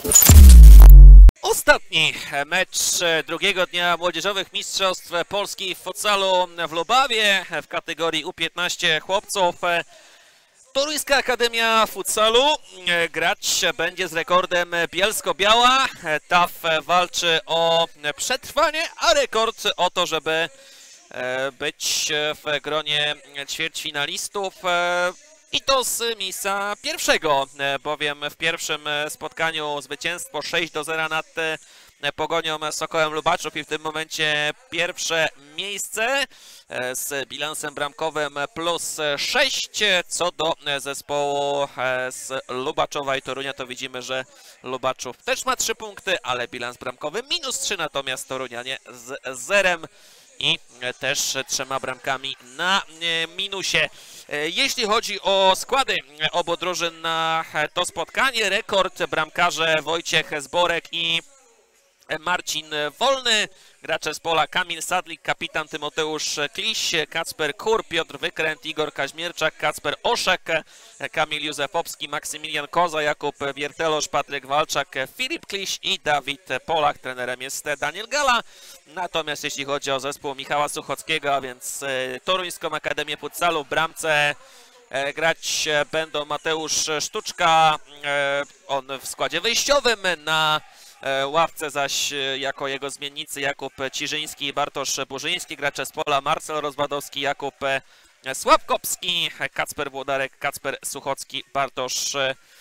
Ostatni mecz drugiego dnia Młodzieżowych Mistrzostw Polski w futsalu w Lubawie w kategorii U15 chłopców. Toruńska Akademia Futsalu grać będzie z rekordem Bielsko-Biała. TAF walczy o przetrwanie, a rekord o to, żeby być w gronie ćwierćfinalistów. I to z miejsca pierwszego, bowiem w pierwszym spotkaniu zwycięstwo 6-0 nad Pogonią Sokołem Lubaczów i w tym momencie pierwsze miejsce z bilansem bramkowym +6. Co do zespołu z Lubaczowa i Torunia, to widzimy, że Lubaczów też ma 3 punkty, ale bilans bramkowy -3, natomiast Torunianie z 0 i też 3 bramkami na minusie. Jeśli chodzi o składy obu drużyn na to spotkanie, rekord bramkarze Wojciech Zborek i Marcin Wolny, gracze z pola Kamil Sadlik, kapitan Tymoteusz Kliś, Kacper Kur, Piotr Wykręt, Igor Kaźmierczak, Kacper Oszek, Kamil Józefowski, Maksymilian Koza, Jakub Wiertelosz, Patryk Walczak, Filip Kliś i Dawid Polak. Trenerem jest Daniel Gala. Natomiast jeśli chodzi o zespół Michała Suchockiego, a więc Toruńską Akademię Futsalu, w bramce grać będą Mateusz Sztuczka, on w składzie wyjściowym, na ławce zaś jako jego zmiennicy Jakub Ciżyński i Bartosz Burzyński, gracze z pola Marcel Rozwadowski, Jakub Sławkowski, Kacper Włodarek, Kacper Suchocki, Bartosz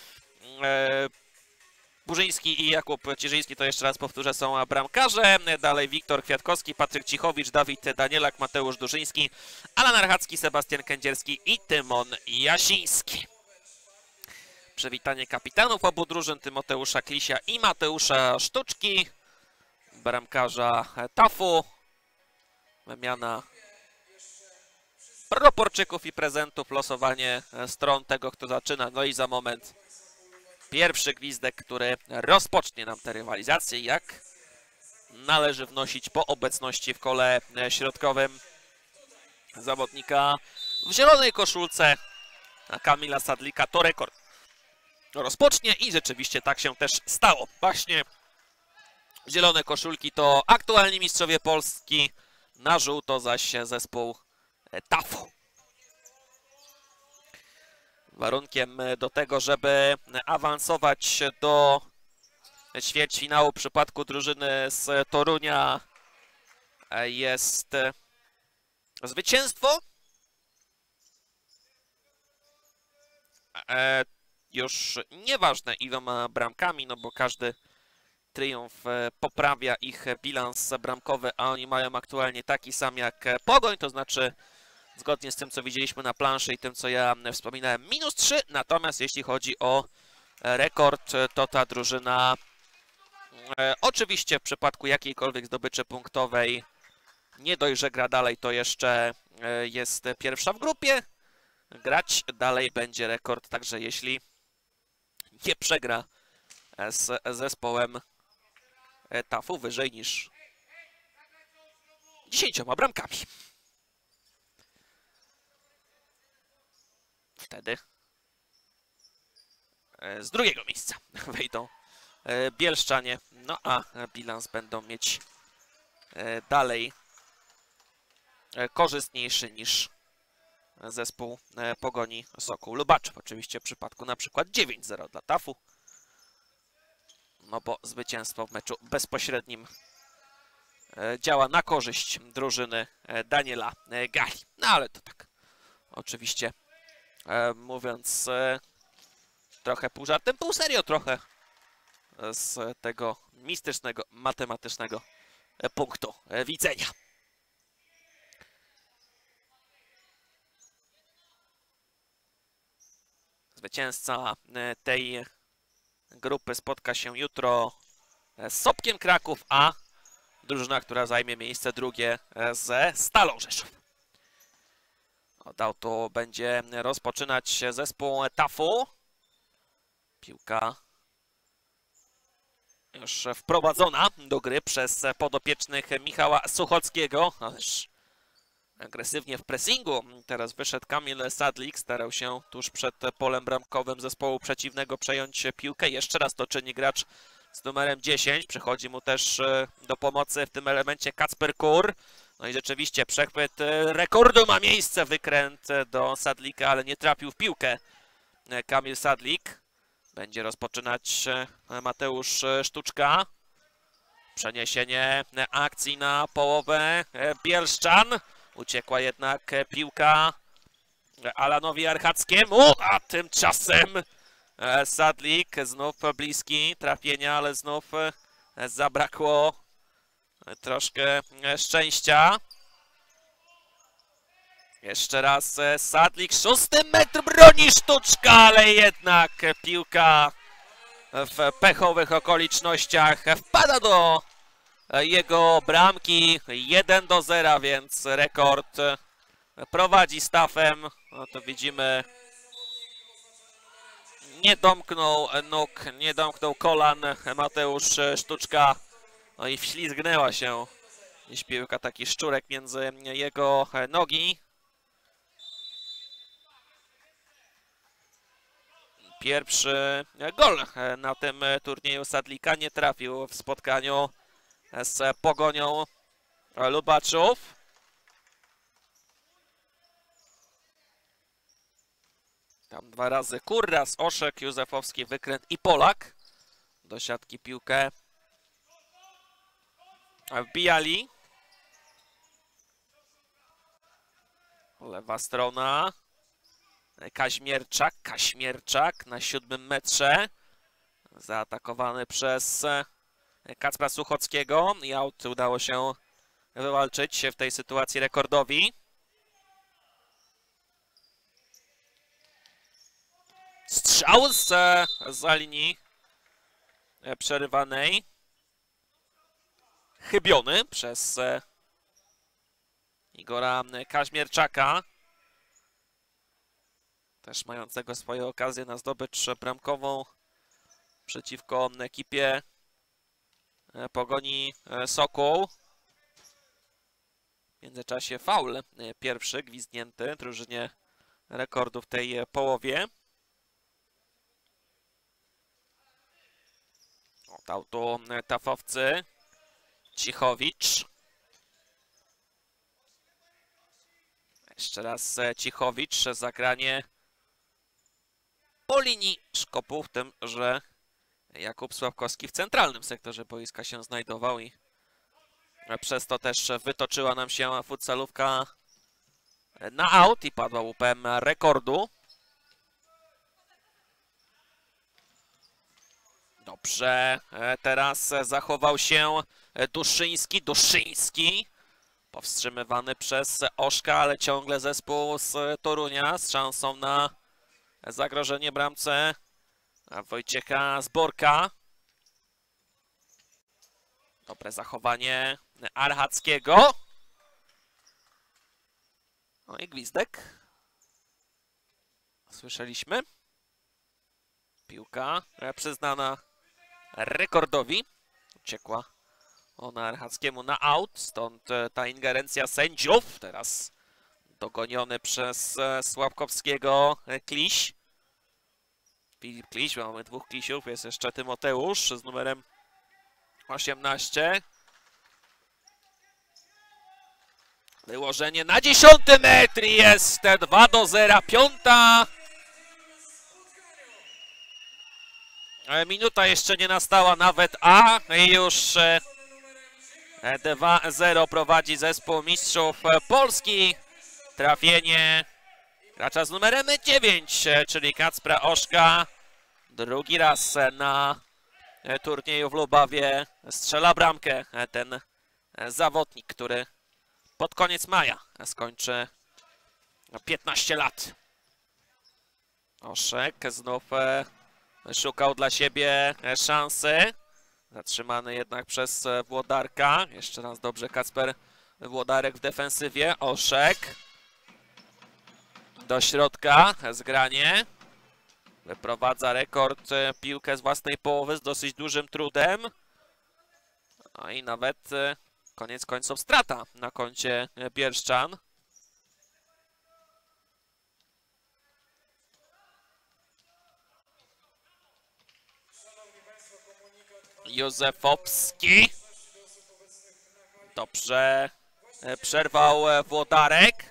Burzyński i Jakub Ciżyński, to jeszcze raz powtórzę, są bramkarze. Dalej Wiktor Kwiatkowski, Patryk Cichowicz, Dawid Danielak, Mateusz Dużyński, Alan Archacki, Sebastian Kędzierski i Tymon Jasiński. Przywitanie kapitanów obu drużyn, Tymoteusza Klisia i Mateusza Sztuczki, bramkarza TAF-u, wymiana proporczyków i prezentów, losowanie stron tego, kto zaczyna. No i za moment pierwszy gwizdek, który rozpocznie nam tę rywalizację, jak należy wnosić po obecności w kole środkowym zawodnika w zielonej koszulce Kamila Sadlika. To rekord rozpocznie i rzeczywiście tak się też stało. Właśnie zielone koszulki to aktualni mistrzowie Polski, na żółto zaś zespół TAF-u. Warunkiem do tego, żeby awansować do ćwierćfinału w przypadku drużyny z Torunia jest zwycięstwo. Już nieważne iloma bramkami, no bo każdy triumf poprawia ich bilans bramkowy, a oni mają aktualnie taki sam jak Pogoń, to znaczy zgodnie z tym, co widzieliśmy na planszy i tym, co ja wspominałem, -3. Natomiast jeśli chodzi o rekord, to ta drużyna oczywiście w przypadku jakiejkolwiek zdobyczy punktowej nie dość, że gra dalej, to jeszcze jest pierwsza w grupie. Grać dalej będzie rekord, także jeśli nie przegra z zespołem TAF-u wyżej niż 10 bramkami. Wtedy z drugiego miejsca wejdą bielszczanie, no a bilans będą mieć dalej korzystniejszy niż zespół Pogoni Sokół Lubaczów. Oczywiście w przypadku na przykład 9-0 dla TAF-u, no bo zwycięstwo w meczu bezpośrednim działa na korzyść drużyny Daniela Gali. No ale to tak oczywiście mówiąc trochę pół żartem, pół serio trochę z tego mistycznego, matematycznego punktu widzenia. Zwycięzca tej grupy spotka się jutro z Sopkiem Kraków, a drużyna, która zajmie miejsce drugie, ze Stalą Rzeszów. Od to będzie rozpoczynać zespół TAF-u. Piłka już wprowadzona do gry przez podopiecznych Michała Suchockiego. Ależ agresywnie w pressingu. Teraz wyszedł Kamil Sadlik, starał się tuż przed polem bramkowym zespołu przeciwnego przejąć piłkę. Jeszcze raz to czyni gracz z numerem 10. Przychodzi mu też do pomocy w tym elemencie Kacper Kur. No i rzeczywiście przechwyt rekordu ma miejsce. Wykręt do Sadlika, ale nie trafił w piłkę Kamil Sadlik. Będzie rozpoczynać Mateusz Sztuczka. Przeniesienie akcji na połowę Bielszczan. Uciekła jednak piłka Alanowi Archackiemu, a tymczasem Sadlik znów bliski trafienia, ale znów zabrakło troszkę szczęścia. Jeszcze raz Sadlik, 6. metr, broni Sztuczka, ale jednak piłka w pechowych okolicznościach wpada do jego bramki. 1-0, więc rekord prowadzi Stafem. No to widzimy, nie domknął nóg, nie domknął kolan Mateusz Sztuczka. No i wślizgnęła się dziś piłka, taki szczurek między jego nogi. Pierwszy gol na tym turnieju Sadlika, nie trafił w spotkaniu z Pogonią Lubaczów. Tam 2 razy Kurras, Oszek, Józefowski, Wykręt i Polak. Do siatki piłkę wbijali. Lewa strona. Kaźmierczak na 7. metrze. Zaatakowany przez Kacpra Suchockiego. I aut udało się wywalczyć w tej sytuacji rekordowi. Strzał za linii przerywanej. Chybiony przez Igora Kaźmierczaka. Też mającego swoje okazje na zdobycz bramkową przeciwko ekipie Pogoni Sokół. W międzyczasie faul pierwszy gwizdnięty drużynie rekordu w tej połowie. Od autu tafowcy. Cichowicz. Jeszcze raz Cichowicz, zagranie po linii szkopu, w tym, że Jakub Sławkowski w centralnym sektorze boiska się znajdował i przez to też wytoczyła nam się futsalówka na aut i padła łupem rekordu. Dobrze, teraz zachował się Duszyński. Powstrzymywany przez Oszka, ale ciągle zespół z Torunia z szansą na zagrożenie bramce Wojciecha Zborka. Dobre zachowanie Archackiego. No i gwizdek. Słyszeliśmy. Piłka przyznana rekordowi. Uciekła ona Archackiemu na aut, stąd ta ingerencja sędziów. Teraz dogoniony przez Sławkowskiego Kliś. Filip Kliś, mamy 2 Klisiów, jest jeszcze Tymoteusz z numerem 18. Wyłożenie na 10. metr i jest 2-0, 5. Minuta jeszcze nie nastała nawet, a już 2-0 prowadzi zespół mistrzów Polski. Trafienie gracza z numerem 9, czyli Kacpra Oszka. Drugi raz na turnieju w Lubawie strzela bramkę ten zawodnik, który pod koniec maja skończy 15 lat. Oszek znów szukał dla siebie szansy. Zatrzymany jednak przez Włodarka. Jeszcze raz dobrze Kacper Włodarek w defensywie. Oszek. Do środka. Zgranie. Wyprowadza rekord, piłkę z własnej połowy z dosyć dużym trudem. No i nawet koniec końców strata na koncie Bielszczan. Józefowski. Dobrze przerwał Włodarek.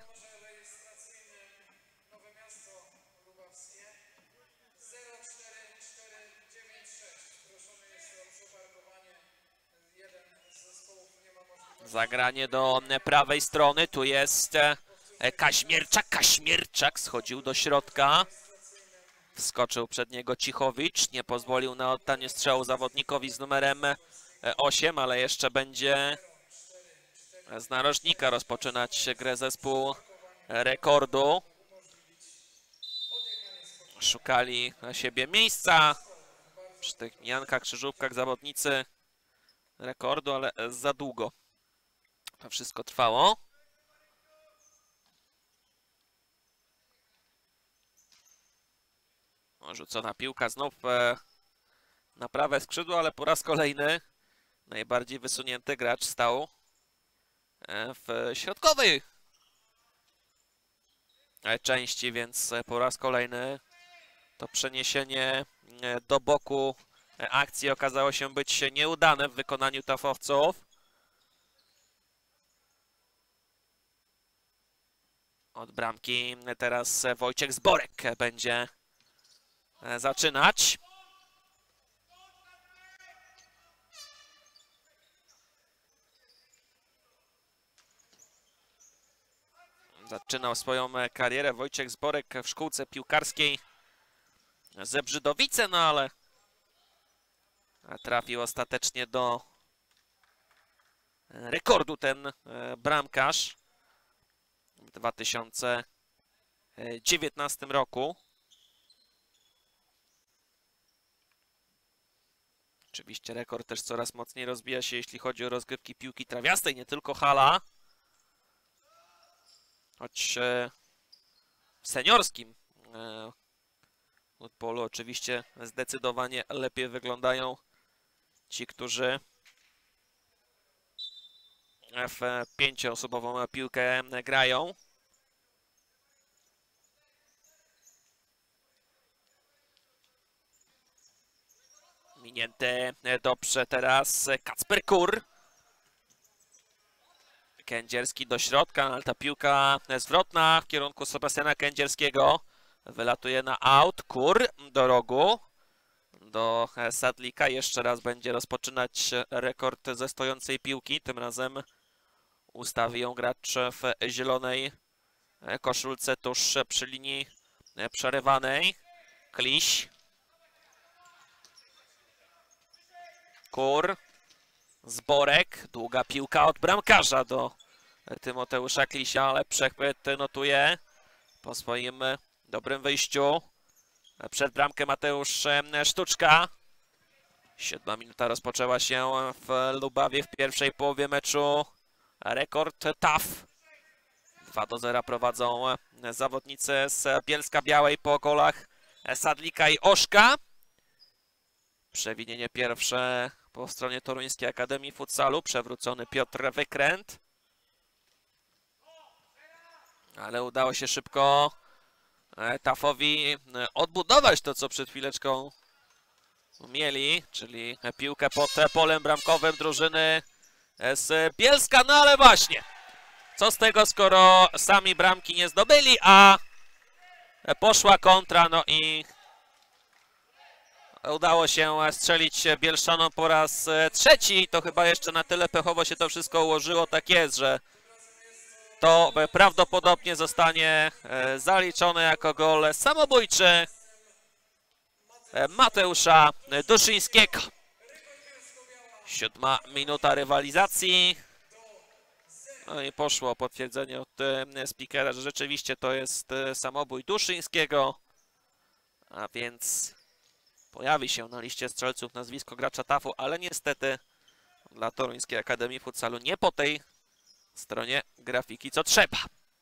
Zagranie do prawej strony. Tu jest Kaźmierczak. Kaźmierczak schodził do środka. Wskoczył przed niego Cichowicz. Nie pozwolił na oddanie strzału zawodnikowi z numerem 8, ale jeszcze będzie z narożnika rozpoczynać grę zespół Rekordu. Szukali na siebie miejsca przy tych mijankach, krzyżówkach zawodnicy Rekordu, ale za długo to wszystko trwało. Rzucona piłka znów na prawe skrzydło, ale po raz kolejny najbardziej wysunięty gracz stał w środkowej części, więc po raz kolejny to przeniesienie do boku akcji okazało się być nieudane w wykonaniu tafowców. Od bramki teraz Wojciech Zborek będzie zaczynać. Zaczynał swoją karierę Wojciech Zborek w szkółce piłkarskiej Zebrzydowice, no ale trafił ostatecznie do Rekordu ten bramkarz w 2019 roku. Oczywiście Rekord też coraz mocniej rozwija się, jeśli chodzi o rozgrywki piłki trawiastej, nie tylko hala. Choć w seniorskim futbolu oczywiście zdecydowanie lepiej wyglądają ci, którzy w 5-osobową piłkę grają. Minięty dobrze teraz Kacper Kur. Kędzierski do środka, ale ta piłka zwrotna w kierunku Sebastiana Kędzierskiego. Wylatuje na aut. Kur do rogu. Do Sadlika. Jeszcze raz będzie rozpoczynać Rekord ze stojącej piłki. Tym razem ustawi ją gracz w zielonej koszulce tuż przy linii przerywanej. Kliś. Kur. Zborek. Długa piłka od bramkarza do Tymoteusza Klisia, ale przechwyt notuje po swoim dobrym wyjściu. Przed bramkę Mateusz Sztuczka. 7 minuta rozpoczęła się w Lubawie w pierwszej połowie meczu. Rekord TAF. 2-0 prowadzą zawodnicy z Bielska-Białej po golach Sadlika i Oszka. Przewinienie pierwsze po stronie Toruńskiej Akademii Futsalu. Przewrócony Piotr Wykręt. Ale udało się szybko TAF-owi odbudować to, co przed chwileczką mieli, czyli piłkę pod polem bramkowym drużyny z Bielska. No ale właśnie, co z tego, skoro sami bramki nie zdobyli, a poszła kontra, no i udało się strzelić Bielszanom po raz trzeci. To chyba jeszcze na tyle pechowo się to wszystko ułożyło, tak jest, że to prawdopodobnie zostanie zaliczone jako gol samobójczy Mateusza Duszyńskiego. 7 minuta rywalizacji. No i poszło potwierdzenie od speakera, że rzeczywiście to jest samobój Duszyńskiego. A więc pojawi się na liście strzelców nazwisko gracza TAF-u, ale niestety dla Toruńskiej Akademii Futsalu nie po tej stronie grafiki, co trzeba.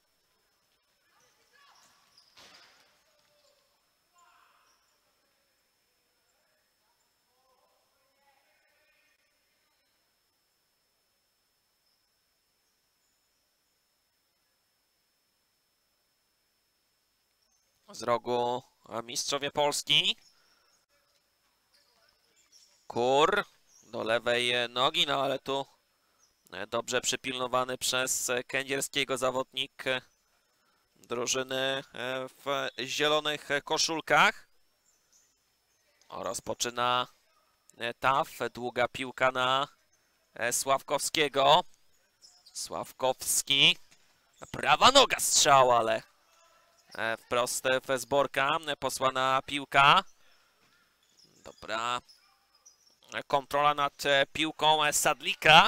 Z rogu mistrzowie Polski. Kur lewej nogi, no ale tu dobrze przypilnowany przez Kędzierskiego zawodnik drużyny w zielonych koszulkach. Rozpoczyna TAF, długa piłka na Sławkowskiego. Sławkowski, prawa noga strzał, ale wprost w Zborka posłana piłka. Dobra kontrola nad piłką Sadlika,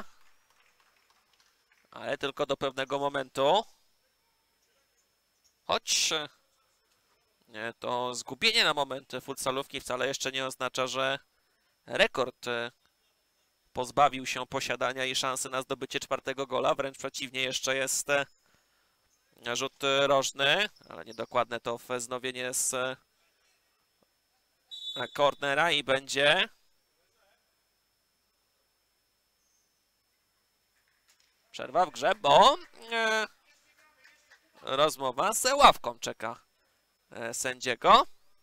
ale tylko do pewnego momentu. Choć to zgubienie na moment futsalówki wcale jeszcze nie oznacza, że rekord pozbawił się posiadania i szansy na zdobycie czwartego gola. Wręcz przeciwnie, jeszcze jest rzut rożny, ale niedokładne to wznowienie z kornera i będzie przerwa w grze, bo rozmowa z ławką czeka sędziego.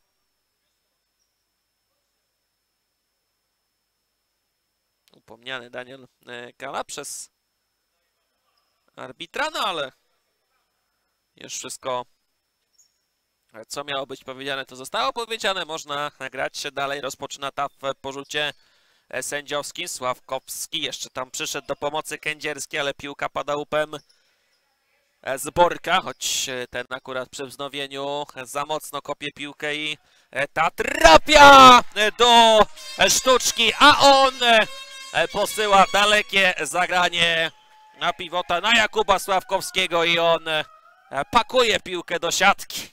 Upomniany Daniel Kala przez arbitra, no ale już wszystko, co miało być powiedziane, to zostało powiedziane. Można grać się dalej. Rozpoczyna TAF po rzucie sędziowskim. Sławkowski jeszcze tam przyszedł do pomocy Kędzierski, ale piłka pada łupem Zborka, choć ten akurat przy wznowieniu za mocno kopie piłkę i ta trafia do sztuczki, a on posyła dalekie zagranie na pivota, na Jakuba Sławkowskiego i on pakuje piłkę do siatki.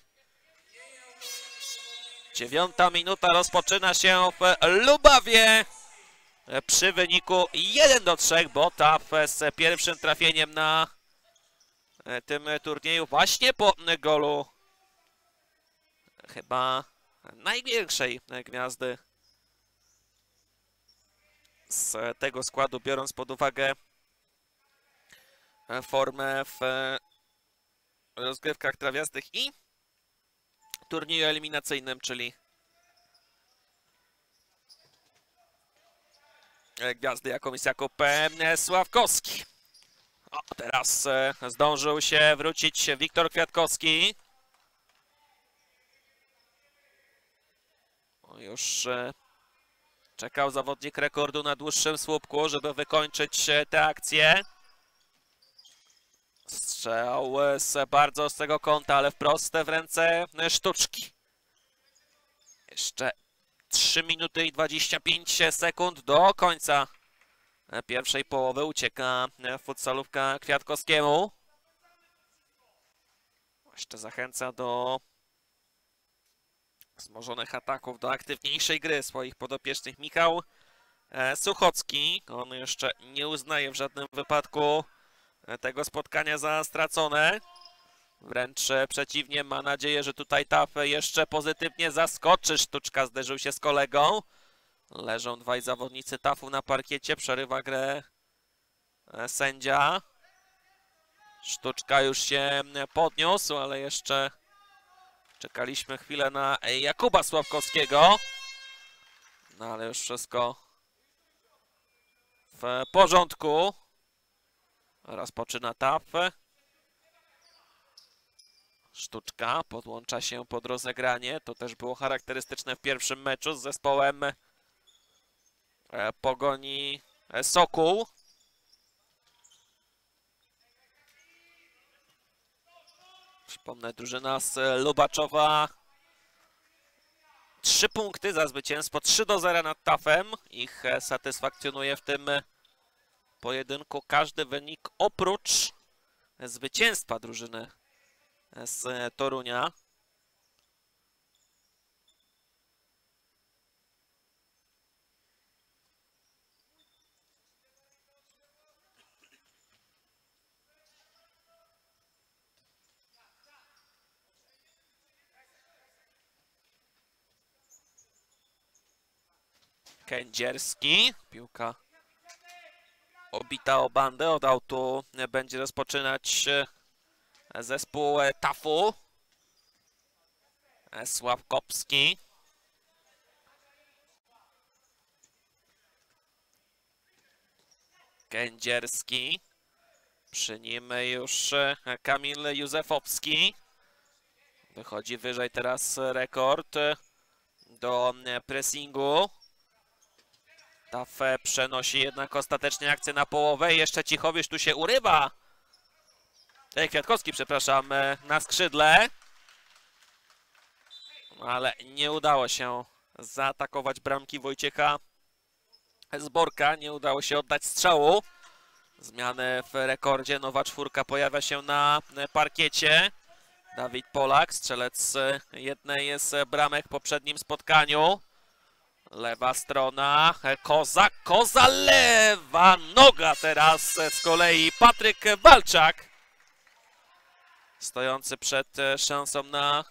9. minuta rozpoczyna się w Lubawie przy wyniku 1-3, bo TAF z pierwszym trafieniem na tym turnieju właśnie po golu chyba największej gwiazdy z tego składu, biorąc pod uwagę formę w rozgrywkach trawiastych i turnieju eliminacyjnym, czyli gwiazdy jaką jest Jakub Sławkowski. O, teraz zdążył się wrócić Wiktor Kwiatkowski. O, już czekał zawodnik rekordu na dłuższym słupku, żeby wykończyć tę akcję. Strzał z bardzo ostrego kąta, ale wprost w ręce sztuczki. Jeszcze 3 minuty i 25 sekund do końca pierwszej połowy. Ucieka futsalówka Kwiatkowskiemu. Jeszcze zachęca do wzmożonych ataków, do aktywniejszej gry swoich podopiecznych Michał Suchocki. On jeszcze nie uznaje w żadnym wypadku tego spotkania za stracone. Wręcz przeciwnie, ma nadzieję, że tutaj TAF jeszcze pozytywnie zaskoczy. Sztuczka zderzył się z kolegą. Leżą dwaj zawodnicy TAF-u na parkiecie, przerywa grę sędzia. Sztuczka już się podniósł, ale jeszcze czekaliśmy chwilę na Jakuba Sławkowskiego. No ale już wszystko w porządku. Rozpoczyna TAF. Sztuczka podłącza się pod rozegranie. To też było charakterystyczne w pierwszym meczu z zespołem Pogoni Sokół. Przypomnę, drużyna z Lubaczowa 3 punkty za zwycięstwo, 3-0 nad TAF-em. Ich satysfakcjonuje w tym pojedynku każdy wynik oprócz zwycięstwa drużyny z Torunia. Kędzierski, piłka obita o bandę, od autu będzie rozpoczynać zespół TAF-u. Sławkowski. Kędzierski. Przy nim już Kamil Józefowski. Wychodzi wyżej teraz Rekord do pressingu. Taf przenosi jednak ostatecznie akcję na połowę. Jeszcze Cichowicz tu się urywa. Kwiatkowski, przepraszam, na skrzydle. Ale nie udało się zaatakować bramki Wojciecha Zborka. Nie udało się oddać strzału. Zmiany w Rekordzie. Nowa czwórka pojawia się na parkiecie. Dawid Polak, strzelec jednej z bramek w poprzednim spotkaniu. Lewa strona, Koza, lewa noga teraz z kolei Patryk Walczak. Stojący przed szansą na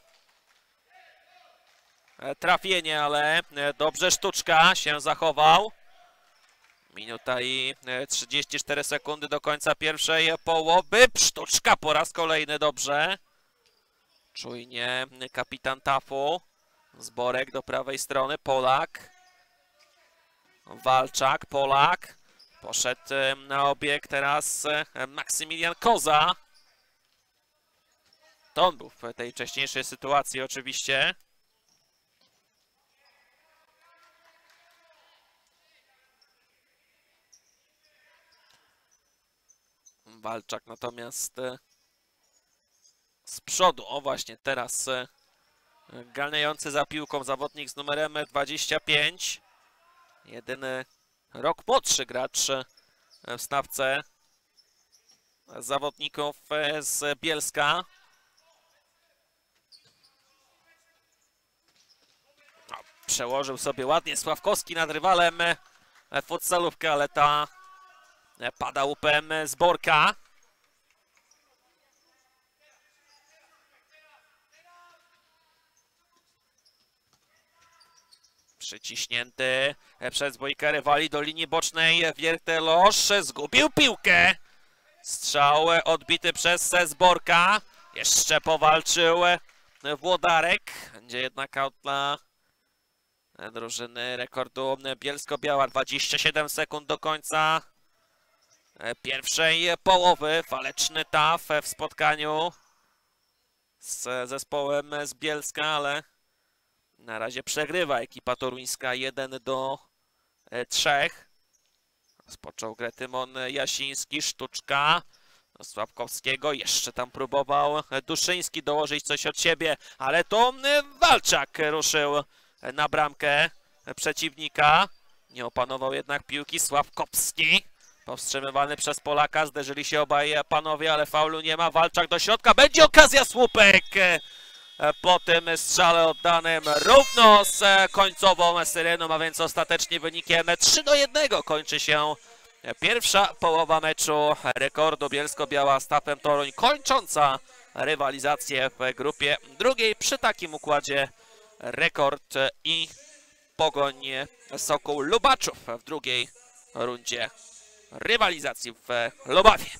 trafienie, ale dobrze Sztuczka się zachował. Minuta i 34 sekundy do końca pierwszej połowy. Sztuczka po raz kolejny dobrze. Czujnie kapitan Tafu. Zborek do prawej strony, Polak. Walczak, Polak. Poszedł na obieg teraz Maksymilian Koza. To on był w tej wcześniejszej sytuacji oczywiście. Walczak natomiast z przodu. O właśnie, teraz ganiający za piłką zawodnik z numerem 25. Jedyny rok młodszy gracz w stawce zawodników z Bielska. Przełożył sobie ładnie Sławkowski nad rywalem futsalówkę, ale ta pada łupem Zborka. Przyciśnięty przez dwójkę rywali do linii bocznej Wiertelosz. Zgubił piłkę. Strzał odbity przez Zborka. Jeszcze powalczył Włodarek. Będzie jednak aut dla drużyny Rekordu Bielsko-Biała. 27 sekund do końca pierwszej połowy. Waleczny Taf w spotkaniu z zespołem z Bielska, ale na razie przegrywa ekipa toruńska 1-3. Rozpoczął grę Tymon Jasiński, Sztuczka do Sławkowskiego. Jeszcze tam próbował Duszyński dołożyć coś od siebie, ale to Walczak ruszył na bramkę przeciwnika. Nie opanował jednak piłki Sławkowski. Powstrzymywany przez Polaka. Zderzyli się obaj panowie, ale faulu nie ma. Walczak do środka. Będzie okazja, słupek! Po tym strzale oddanym równo z końcową syreną, a więc ostatecznie wynikiem 3-1 kończy się pierwsza połowa meczu Rekordu Bielsko-Biała z Tafem Toruń, kończąca rywalizację w grupie drugiej. Przy takim układzie Rekord i Pogoń Sokół Lubaczów w drugiej rundzie rywalizacji w Lubawie.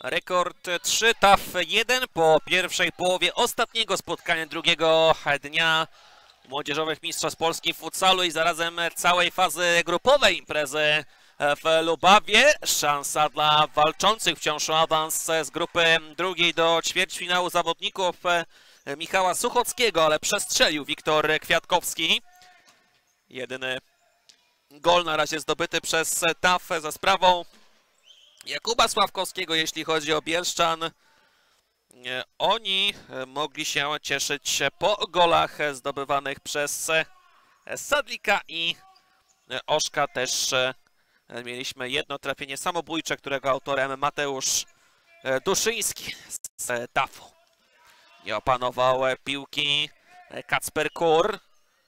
Rekord 3, TAF 1 po pierwszej połowie ostatniego spotkania drugiego dnia Młodzieżowych Mistrzostw Polski w futsalu i zarazem całej fazy grupowej imprezy w Lubawie. Szansa dla walczących wciąż o awans z grupy drugiej do ćwierćfinału zawodników Michała Suchockiego, ale przestrzelił Wiktor Kwiatkowski. Jedyny gol na razie zdobyty przez TAF za sprawą Jakuba Sławkowskiego, jeśli chodzi o Bielszczan. Oni mogli się cieszyć po golach zdobywanych przez Sadlika i Oszka. Też mieliśmy jedno trafienie samobójcze, którego autorem Mateusz Duszyński z TAF-u. Nie opanował piłki Kacper Kur.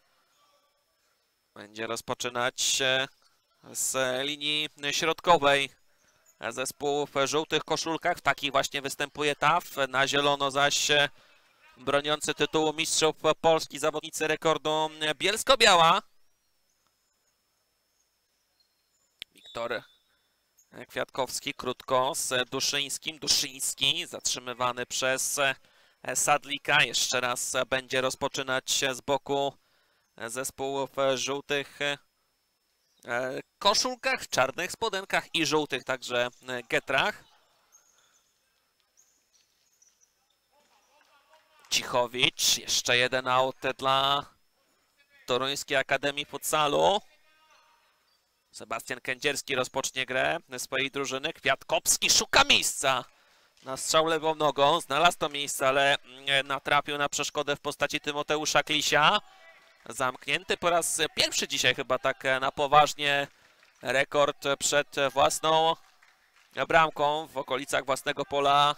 Będzie rozpoczynać z linii środkowej zespół w żółtych koszulkach. W takich właśnie występuje TAF. Na zielono zaś broniący tytułu mistrzów Polski zawodnicy rekordu Bielsko-Biała. Wiktor Kwiatkowski krótko z Duszyńskim. Duszyński zatrzymywany przez Sadlika. Jeszcze raz będzie rozpoczynać z boku zespół w żółtych koszulkach, czarnych spodenkach i żółtych także getrach. Cichowicz, jeszcze jeden aut dla Toruńskiej Akademii Futsalu. Sebastian Kędzierski rozpocznie grę swojej drużyny. Kwiatkowski szuka miejsca na strzał lewą nogą. Znalazł to miejsce, ale natrafił na przeszkodę w postaci Tymoteusza Klisia. Zamknięty po raz pierwszy dzisiaj chyba tak na poważnie rekord przed własną bramką w okolicach własnego pola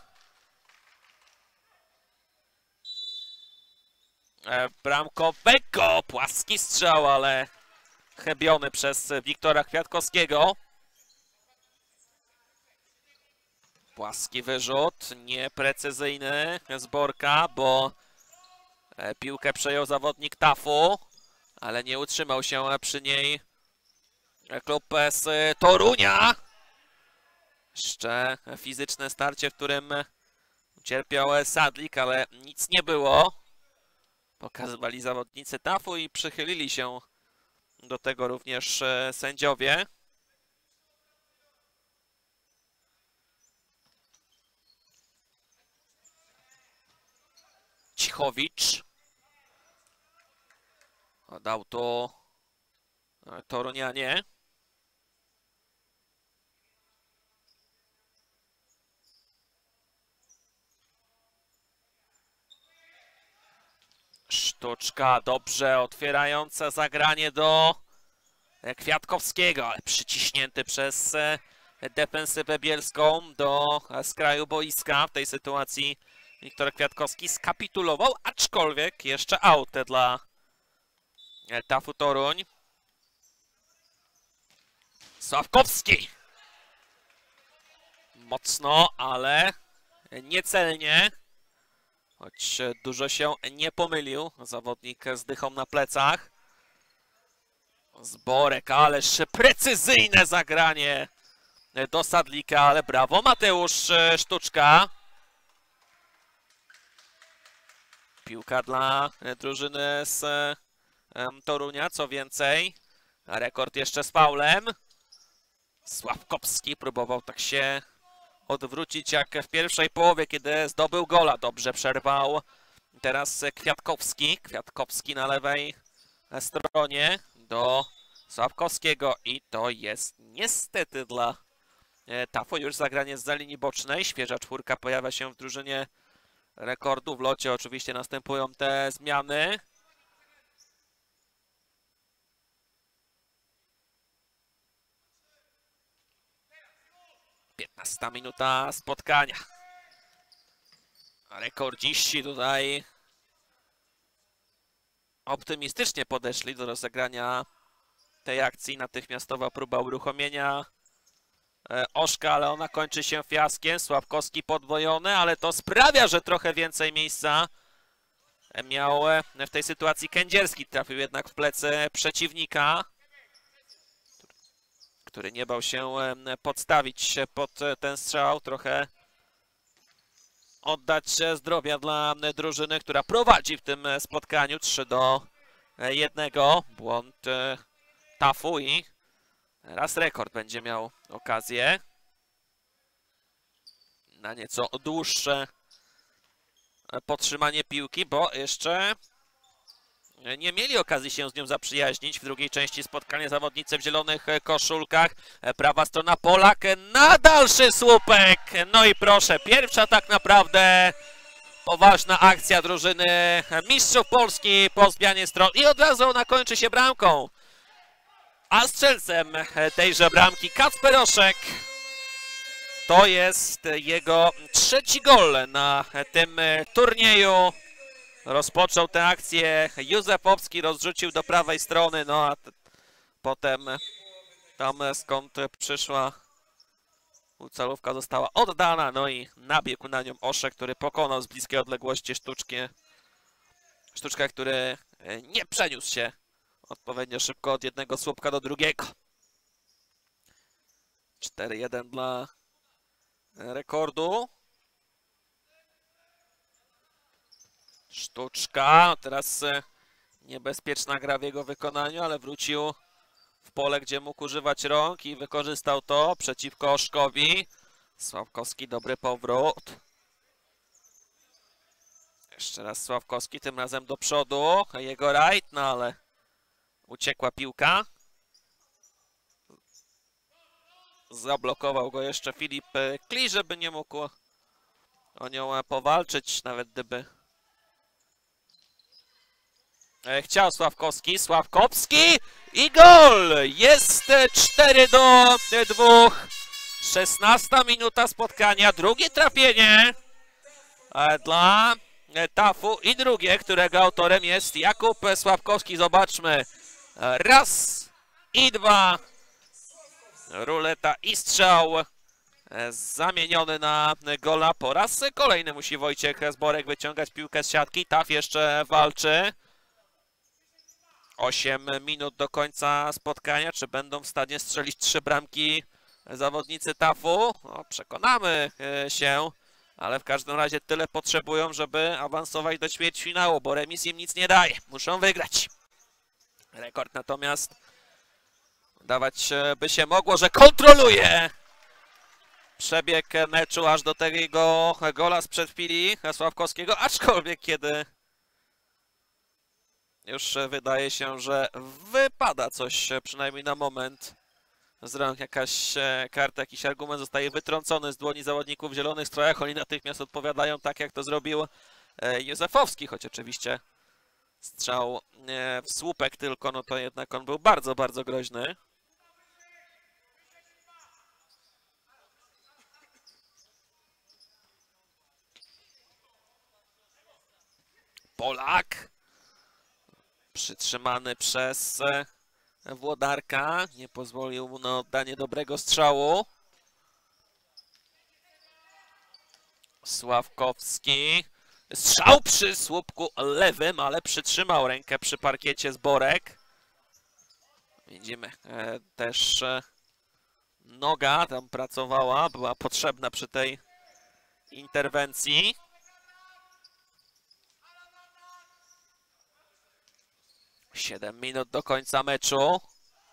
bramkowego. Płaski strzał, ale chybiony przez Wiktora Kwiatkowskiego. Płaski wyrzut, nieprecyzyjny z Borka, bo piłkę przejął zawodnik TAF-u, ale nie utrzymał się przy niej klub z Torunia. Jeszcze fizyczne starcie, w którym cierpiał Sadlik, ale nic nie było. Pokazywali zawodnicy TAF-u i przychylili się do tego również sędziowie. Cichowicz. Dał to Torunianie. Sztuczka dobrze otwierająca zagranie do Kwiatkowskiego, ale przyciśnięty przez defensywę bielską do skraju boiska. W tej sytuacji Wiktor Kwiatkowski skapitulował, aczkolwiek jeszcze aut dla TAF-u Toruń. Sławkowski. Mocno, ale niecelnie. Choć dużo się nie pomylił. Zawodnik z dychą na plecach. Zborek, ależ precyzyjne zagranie do Sadlika, ale brawo Mateusz Sztuczka. Piłka dla drużyny z Torunia, co więcej, rekord jeszcze z faulem. Sławkowski próbował tak się odwrócić jak w pierwszej połowie, kiedy zdobył gola. Dobrze przerwał teraz Kwiatkowski. Kwiatkowski na lewej stronie do Sławkowskiego i to jest niestety dla TAF-u już zagranie zza linii bocznej. Świeża czwórka pojawia się w drużynie rekordu. W locie oczywiście następują te zmiany. Piętnasta minuta spotkania. Rekordziści tutaj optymistycznie podeszli do rozegrania tej akcji. Natychmiastowa próba uruchomienia Oszka, ale ona kończy się fiaskiem. Sławkowski podwojony, ale to sprawia, że trochę więcej miejsca miał w tej sytuacji Kędzierski. Trafił jednak w plecy przeciwnika, który nie bał się podstawić pod ten strzał. Trochę oddać zdrowia dla drużyny, która prowadzi w tym spotkaniu 3-1. Błąd Tafu i teraz Rekord będzie miał okazję na nieco dłuższe podtrzymanie piłki, bo jeszcze nie mieli okazji się z nią zaprzyjaźnić. W drugiej części spotkania zawodnicy w zielonych koszulkach. Prawa strona Polak na dalszy słupek. No i proszę, pierwsza tak naprawdę poważna akcja drużyny mistrzów Polski po zmianie stron. I od razu ona kończy się bramką. A strzelcem tejże bramki Kacper Oszek. To jest jego trzeci gol na tym turnieju. Rozpoczął tę akcję Józefowski, rozrzucił do prawej strony, no a potem tam skąd przyszła celówka została oddana, no i nabiegł na nią Oszek, który pokonał z bliskiej odległości sztuczkę, który nie przeniósł się odpowiednio szybko od jednego słupka do drugiego. 4-1 dla Rekordu. Sztuczka, teraz niebezpieczna gra w jego wykonaniu, ale wrócił w pole, gdzie mógł używać rąk i wykorzystał to przeciwko Oszkowi. Sławkowski, dobry powrót. Jeszcze raz Sławkowski, tym razem do przodu. Jego rajd, no ale uciekła piłka. Zablokował go jeszcze Filip Kli, żeby nie mógł o nią powalczyć, nawet gdyby chciał Sławkowski. Sławkowski i gol! Jest 4-2. 16 minuta spotkania. Drugie trafienie dla Tafu i drugie, którego autorem jest Jakub Sławkowski. Zobaczmy. Raz i dwa. Ruleta i strzał zamieniony na gola. Po raz kolejny musi Wojciech Zborek wyciągać piłkę z siatki. Taf jeszcze walczy. 8 minut do końca spotkania. Czy będą w stanie strzelić 3 bramki zawodnicy Tafu? No, przekonamy się, ale w każdym razie tyle potrzebują, żeby awansować do ćwierćfinału, bo remis im nic nie daje. Muszą wygrać. Rekord natomiast dawać by się mogło, że kontroluje przebieg meczu aż do tego gola sprzed chwili Sławkowskiego, aczkolwiek kiedy już wydaje się, że wypada coś przynajmniej na moment z rąk, jakaś karta, jakiś argument zostaje wytrącony z dłoni zawodników w zielonych strojach. Oni natychmiast odpowiadają tak, jak to zrobił Józefowski, choć oczywiście strzał w słupek tylko, no to jednak on był bardzo, bardzo groźny. Polak przytrzymany przez Włodarka, nie pozwolił mu na oddanie dobrego strzału. Sławkowski, strzał przy słupku lewym, ale przytrzymał rękę przy parkiecie Zborek. Widzimy też noga tam pracowała, była potrzebna przy tej interwencji. Siedem minut do końca meczu.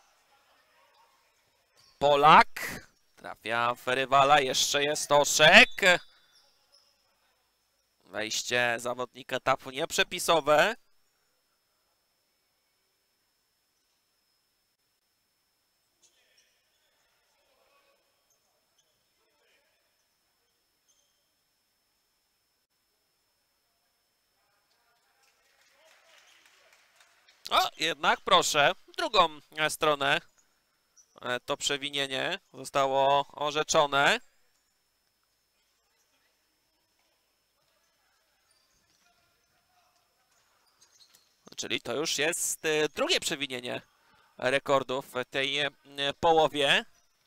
Polak trafia w rywala, jeszcze jest Oszek. Wejście zawodnika Tafu nieprzepisowe. O, jednak proszę, w drugą stronę to przewinienie zostało orzeczone. Czyli to już jest drugie przewinienie Rekordu w tej połowie.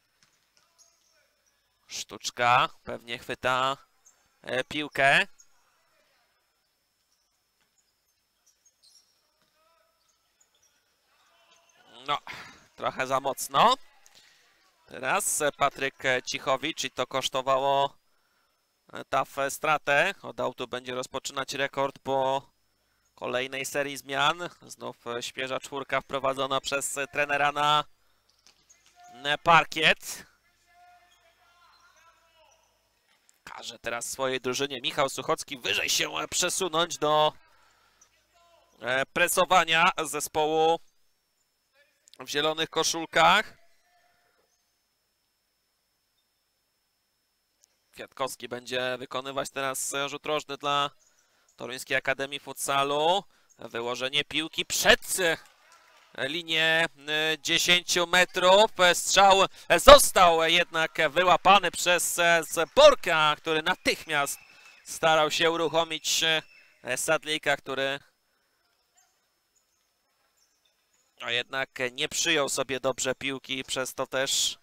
Sztuczka pewnie chwyta piłkę. No, trochę za mocno. Teraz Patryk Cichowicz i to kosztowało Taf stratę. Od tu będzie rozpoczynać rekord po kolejnej serii zmian. Znów świeża czwórka wprowadzona przez trenera na parkiet. Każe teraz swojej drużynie Michał Suchocki wyżej się przesunąć do presowania zespołu w zielonych koszulkach. Kwiatkowski będzie wykonywać teraz rzut rożny dla Toruńskiej Akademii Futsalu. Wyłożenie piłki przed linię 10 metrów. Strzał został jednak wyłapany przez Borka, który natychmiast starał się uruchomić Sadlika, który jednak nie przyjął sobie dobrze piłki, przez to też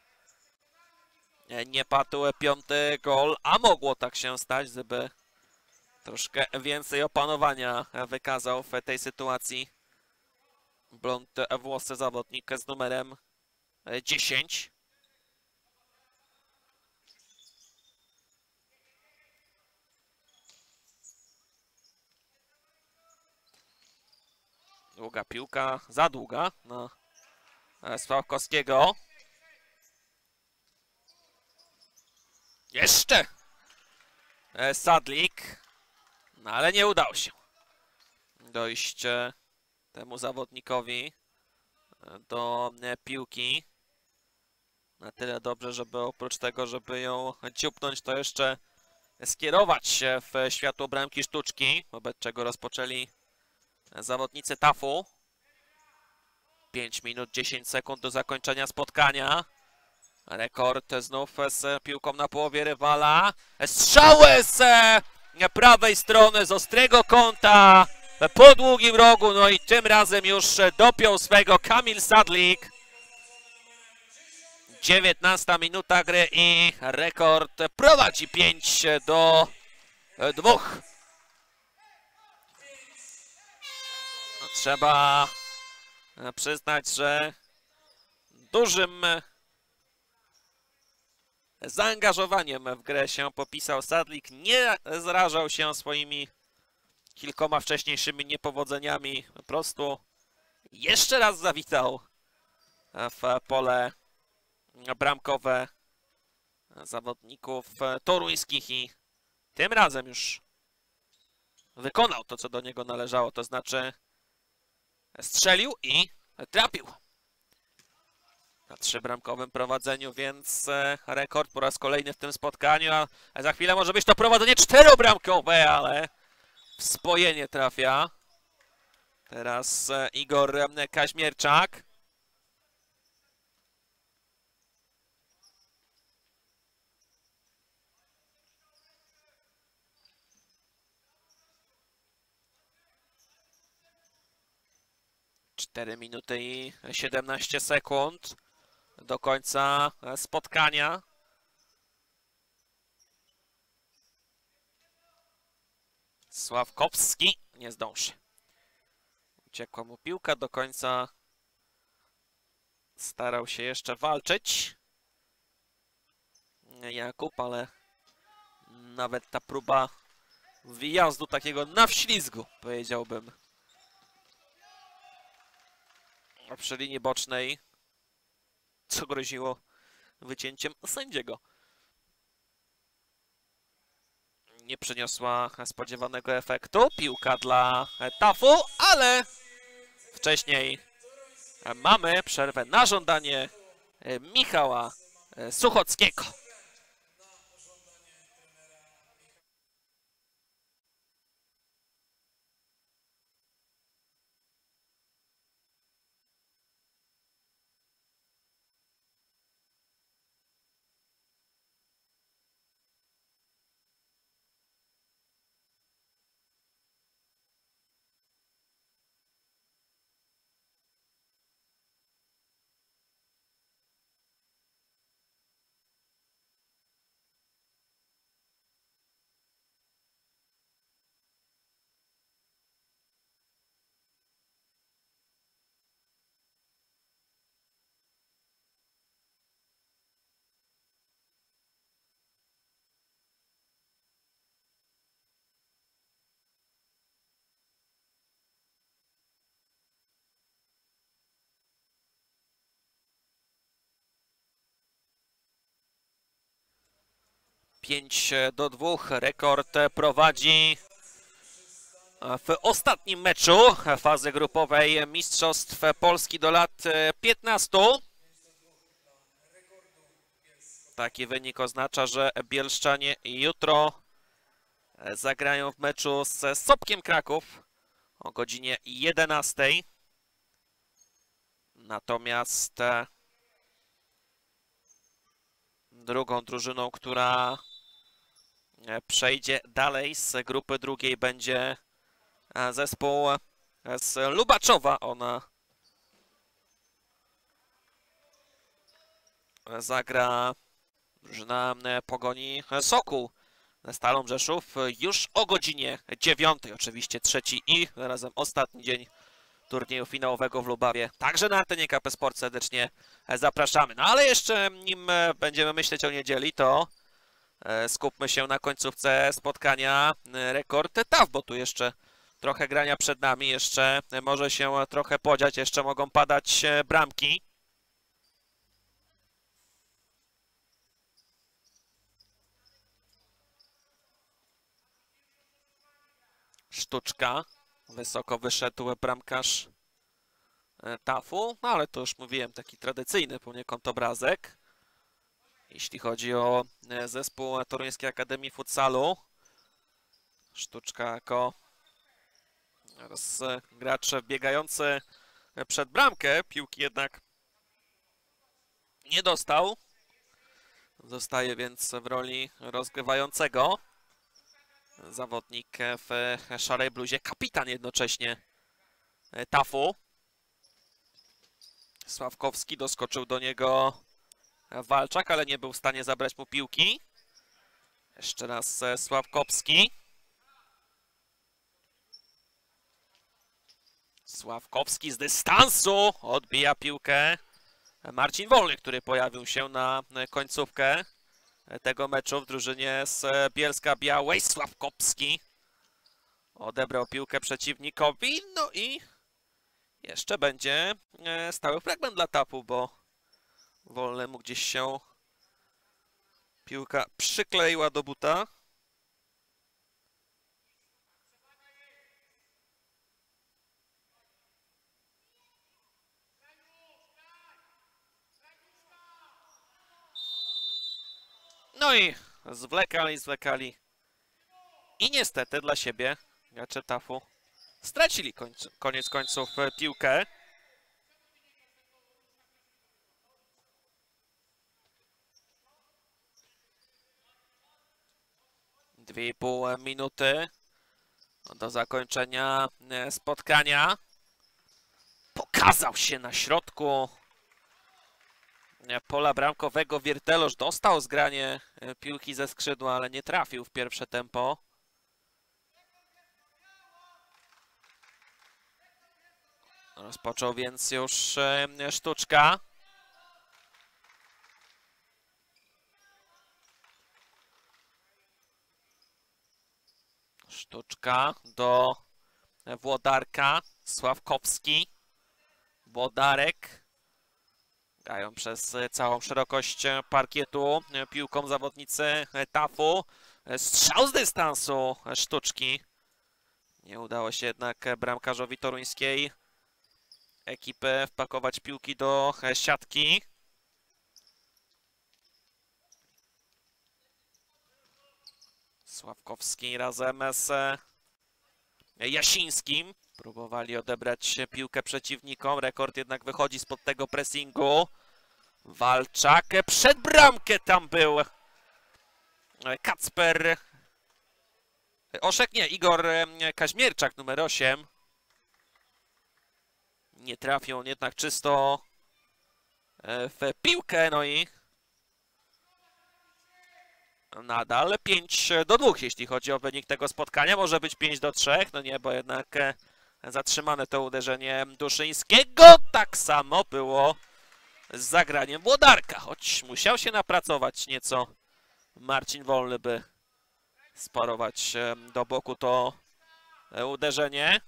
nie padł piąty gol, a mogło tak się stać, gdyby troszkę więcej opanowania wykazał w tej sytuacji blond włosy zawodnik z numerem 10. Długa piłka, za długa na Sławkowskiego. Jeszcze Sadlik, no ale nie udało się dojść temu zawodnikowi do piłki na tyle dobrze, żeby oprócz tego, żeby ją dziupnąć, to jeszcze skierować się w światło bramki sztuczki, wobec czego rozpoczęli zawodnicy Tafu. 5 minut 10 sekund do zakończenia spotkania. Rekord znów z piłką na połowie rywala. Strzał z prawej strony, z ostrego kąta, po długim rogu. No i tym razem już dopiął swego Kamil Sadlik. 19 minuta gry i rekord prowadzi 5-2. No, trzeba przyznać, że dużym zaangażowaniem w grę się popisał Sadlik. Nie zrażał się swoimi kilkoma wcześniejszymi niepowodzeniami. Po prostu jeszcze raz zawitał w pole bramkowe zawodników toruńskich i tym razem już wykonał to, co do niego należało, to znaczy strzelił i trafił na 3-bramkowym prowadzeniu, więc rekord po raz kolejny w tym spotkaniu, a za chwilę może być to prowadzenie 4-bramkowe, ale w spojenie trafia teraz Igor Kaźmierczak. Cztery minuty i 17 sekund do końca spotkania. Sławkowski nie zdąży. Uciekła mu piłka, do końca starał się jeszcze walczyć Jakub, ale nawet ta próba wyjazdu takiego na wślizgu, powiedziałbym, przy linii bocznej, co groziło wycięciem sędziego, nie przyniosła spodziewanego efektu. Piłka dla Tafu, ale wcześniej mamy przerwę na żądanie Michała Suchockiego. 5-2. Rekord prowadzi w ostatnim meczu fazy grupowej Mistrzostw Polski do lat 15. Taki wynik oznacza, że bielszczanie jutro zagrają w meczu z Sobkiem Kraków o godzinie 11. Natomiast drugą drużyną, która przejdzie dalej z grupy drugiej, będzie zespół z Lubaczowa. Ona zagra drużyna Pogoni Sokół ze Stalą Rzeszów już o godzinie 9. Oczywiście trzeci i zarazem ostatni dzień turnieju finałowego w Lubawie. Także na antenie KP Sport serdecznie zapraszamy. No ale jeszcze nim będziemy myśleć o niedzieli, to skupmy się na końcówce spotkania Rekord TAF, bo tu jeszcze trochę grania przed nami, jeszcze może się trochę podziać, jeszcze mogą padać bramki. Sztuczka. Wysoko wyszedł bramkarz TAF-u, no ale to już mówiłem, taki tradycyjny poniekąd obrazek. Jeśli chodzi o zespół Toruńskiej Akademii Futsalu. Sztuczka jako gracz wbiegający przed bramkę. Piłki jednak nie dostał. Zostaje więc w roli rozgrywającego. Zawodnik w szarej bluzie, kapitan jednocześnie TAF-u. Sławkowski, doskoczył do niego Walczak, ale nie był w stanie zabrać mu piłki. Jeszcze raz Sławkowski. Sławkowski z dystansu odbija piłkę. Marcin Wolny, który pojawił się na końcówkę tego meczu w drużynie z Bielska-Białej. Sławkowski odebrał piłkę przeciwnikowi. No i jeszcze będzie stały fragment dla TAF-u, bo Wolnemu gdzieś się piłka przykleiła do buta. No i zwlekali. I niestety dla siebie gracze TAF-u stracili koniec końców piłkę. Dwie i pół minuty do zakończenia spotkania. Pokazał się na środku pola bramkowego Wiertelosz. Dostał zgranie piłki ze skrzydła, ale nie trafił w pierwsze tempo. Rozpoczął więc już Sztuczka. Sztuczka do Włodarka. Sławkowski. Włodarek. Grają przez całą szerokość parkietu piłką zawodnicy TAF-u. Strzał z dystansu Sztuczki. Nie udało się jednak bramkarzowi toruńskiej ekipy wpakować piłki do siatki. Sławkowski razem z Jasińskim próbowali odebrać piłkę przeciwnikom. Rekord jednak wychodzi spod tego pressingu. Walczak przed bramkę tam był Kacper Oszek, nie, Igor Kaźmierczak, numer 8. Nie trafił on jednak czysto w piłkę, no i nadal 5-2, jeśli chodzi o wynik tego spotkania. Może być 5-3, no nie, bo jednak zatrzymane to uderzenie Duszyńskiego. Tak samo było z zagraniem Włodarka, choć musiał się napracować nieco Marcin Wolny, by sparować do boku to uderzenie.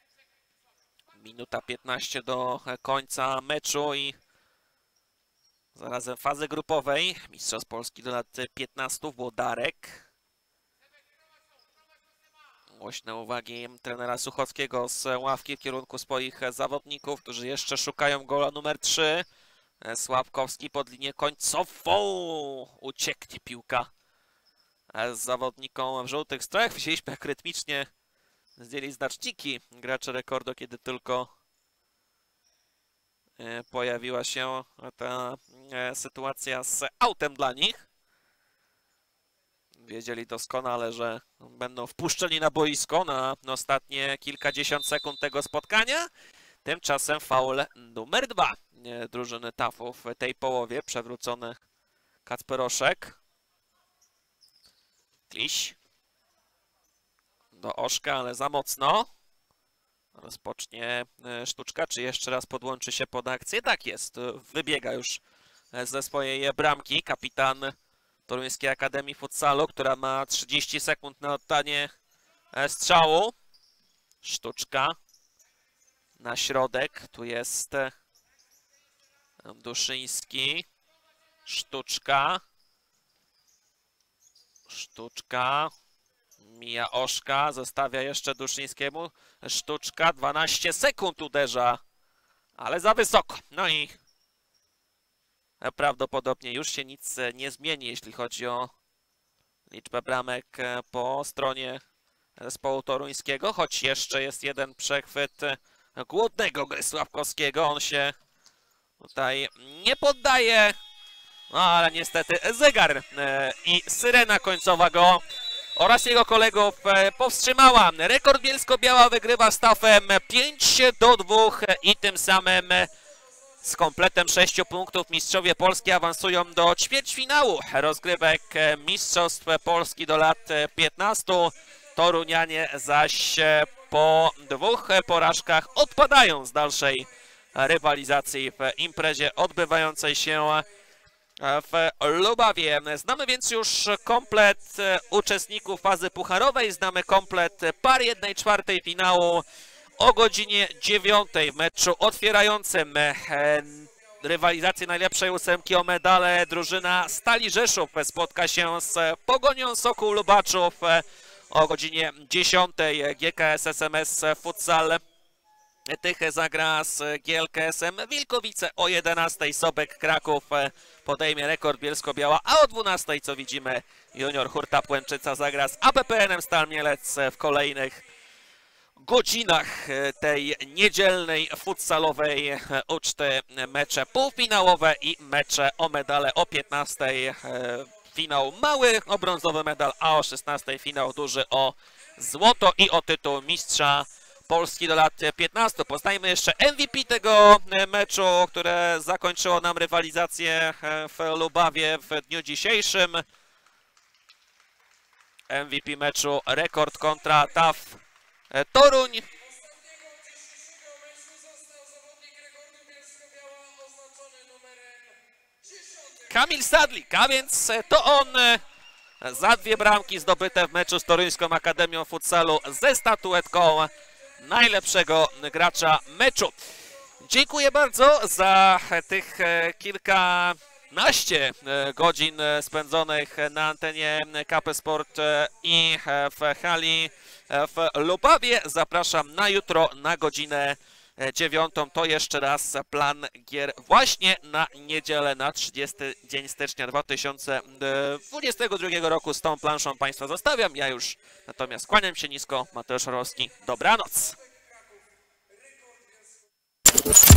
Minuta 15 do końca meczu i Zarazem fazy grupowej Mistrzostw Polski do lat 15 Włodarek. Głośne uwagi trenera Suchockiego z ławki w kierunku swoich zawodników, którzy jeszcze szukają gola numer 3. Sławkowski pod linię końcową. Ucieknie piłka z zawodnikom w żółtych strojach. Widzieliśmy, jak rytmicznie zdjęli znaczniki gracze rekordu, kiedy tylko pojawiła się ta sytuacja z autem dla nich. Wiedzieli doskonale, że będą wpuszczeni na boisko na ostatnie kilkadziesiąt sekund tego spotkania. Tymczasem faul numer 2 drużyny TAF-u w tej połowie. Przewrócony Kacperoszek. Kliś. Do Oszka, ale za mocno. Rozpocznie Sztuczka, czy jeszcze raz podłączy się pod akcję? Tak jest, wybiega już ze swojej bramki kapitan Toruńskiej Akademii Futsalu, która ma 30 sekund na oddanie strzału. Sztuczka na środek, tu jest Duszyński. Sztuczka. Sztuczka. Mija Oszka, zostawia jeszcze Duszyńskiemu. Sztuczka, 12 sekund uderza, ale za wysoko. No i prawdopodobnie już się nic nie zmieni, jeśli chodzi o liczbę bramek po stronie zespołu toruńskiego, choć jeszcze jest jeden przechwyt głodnego Sławkowskiego. On się tutaj nie poddaje, no ale niestety zegar i syrena końcowa go oraz jego kolegów powstrzymała. Rekord Bielsko-Biała wygrywa z TAF-em 5-2 i tym samym z kompletem 6 punktów mistrzowie Polski awansują do ćwierćfinału rozgrywek Mistrzostw Polski do lat 15. Torunianie zaś po 2 porażkach odpadają z dalszej rywalizacji w imprezie odbywającej się w Lubawie. Znamy więc już komplet uczestników fazy pucharowej, znamy komplet par 1/4 finału. O godzinie 9 w meczu otwierającym rywalizację najlepszej ósemki o medale drużyna Stali Rzeszów spotka się z Pogonią Sokół Lubaczów. O godzinie 10 GKS SMS Futsal Tychy zagra z GLKS-em Wilkowice. O 11 Sobek Kraków podejmie Rekord Bielsko-Biała, a o 12 co widzimy Junior Hurta Płęczyca zagra z APPN-em Stal Mielec w kolejnych godzinach tej niedzielnej futsalowej uczty. Mecze półfinałowe i mecze o medale. O 15 finał mały o brązowy medal, a o 16 finał duży o złoto i o tytuł mistrza Polski do lat 15. Poznajmy jeszcze MVP tego meczu, które zakończyło nam rywalizację w Lubawie w dniu dzisiejszym. MVP meczu Rekord kontra TAF Toruń. Kamil Sadlik, a więc to on za 2 bramki zdobyte w meczu z Toruńską Akademią Futsalu ze statuetką najlepszego gracza meczu. Dziękuję bardzo za tych kilkanaście godzin spędzonych na antenie KP Sport i w hali w Lubawie. Zapraszam na jutro na godzinę 9. To jeszcze raz plan gier właśnie na niedzielę, na 30 dzień stycznia 2022 roku. Z tą planszą Państwa zostawiam. Ja już natomiast kłaniam się nisko. Mateusz Orłowski. Dobranoc.